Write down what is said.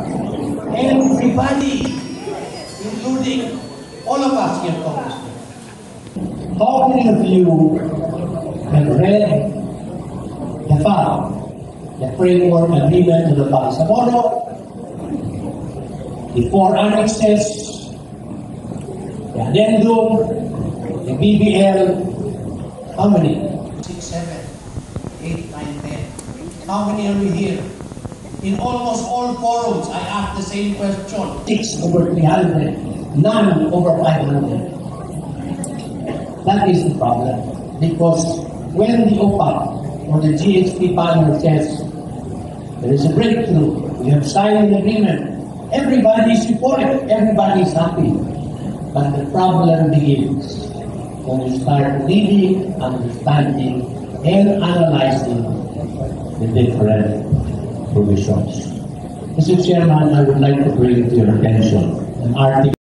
Everybody, including all of us here, Congressman. How many of you have read the FAB, the Framework Agreement to the Bangsamoro, the 4 annexes, the addendum, the BBL? How many? 6, 7, 8, 9, 10. How many are we here? In almost all forums, I ask the same question. 6 over 300, none over 500. That is the problem. Because when the OPAC or the GHP panel says there is a breakthrough, we have signed an agreement, everybody is supportive, everybody is happy. But the problem begins when you start reading, understanding, and analyzing the different provisions. Mr. Chairman, I would like to bring to your attention an article